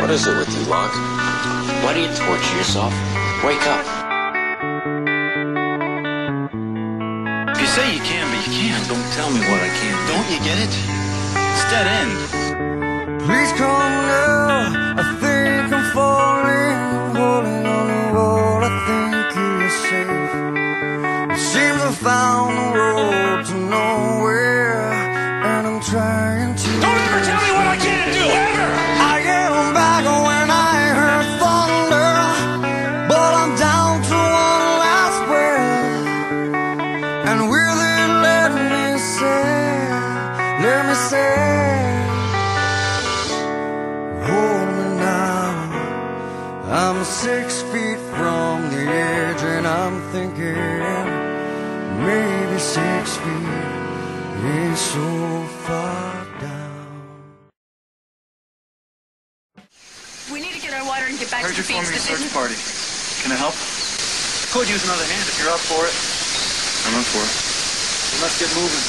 What is it with you, Locke? Why do you torture yourself? Wake up. If you say you can, but you can't, don't tell me what I can't. Don't you get it? It's dead end. Please come now, I think I'm falling, holding on to what I think is safe. It seems I found the road to nowhere, and I'm trying to. Don't ever tell me what I can't do, ever! I am back when I heard thunder, but I'm down to one last breath. And will it let me say, hold me now. I'm 6 feet from the edge, and I'm thinking maybe 6 feet ain't so far down. We need to get our water and get back Heard to you're the beach. forming a search party. Can I help? Could use another hand if you're up for it. I'm up for it. Then let's get moving.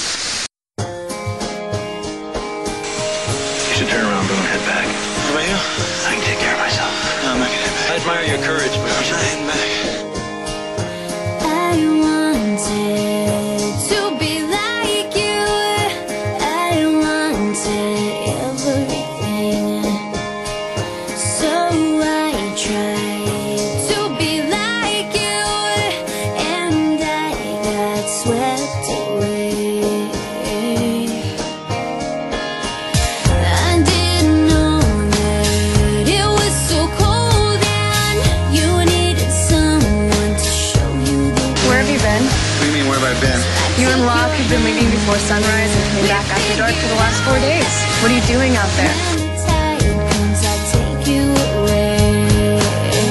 You should turn around, Boone, and head back. What about you? I can take care of myself. No, I'm not gonna head back. I admire your courage, but I'm not heading back. I wanted to be like you. I wanted everything. So I tried to be like you, and I got swept away. I didn't know that it was so cold, and you needed someone to show you the way. Where have you been? What do you mean, where have I been? You and Locke have been leaving before sunrise and coming back after dark for the last 4 days. What are you doing out there? When the tide comes, I'll take you away.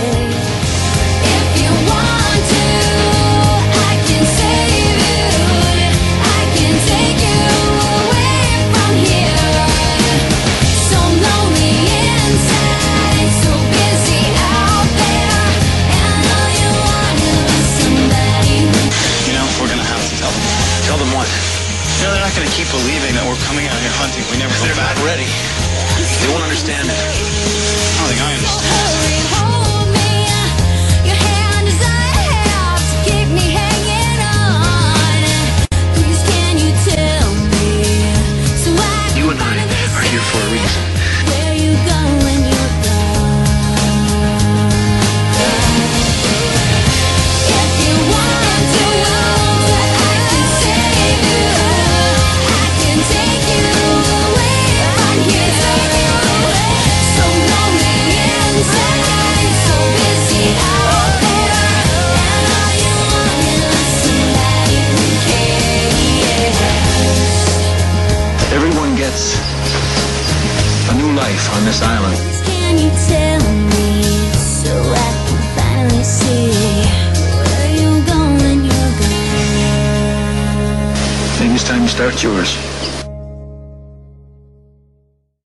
If you want to, I can save you. I can take you away from here. So lonely inside, so busy out there, and all you want is somebody who. You know, we're gonna have to tell them. Tell them what? You know, they're not gonna keep believing that we're coming out here hunting. We never go back. Ready. They won't understand it. I don't think I understand. Hurry, hold me. Your hand is I have to keep me hanging on. Please, can you tell me so I can You and I are here for a reason. where you go when you're gone? If you want to, I can save you. I can take you away from here. So lonely inside, so busy out there, and all you want is somebody who cares. Everyone gets a new life on this island. Can you tell me so I can finally see where you go when you're gone? Maybe it's time you start yours.